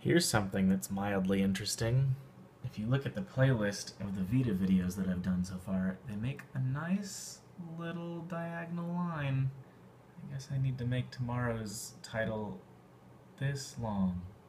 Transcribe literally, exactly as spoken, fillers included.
Here's something that's mildly interesting. If you look at the playlist of the Vita videos that I've done so far, they make a nice little diagonal line. I guess I need to make tomorrow's title this long.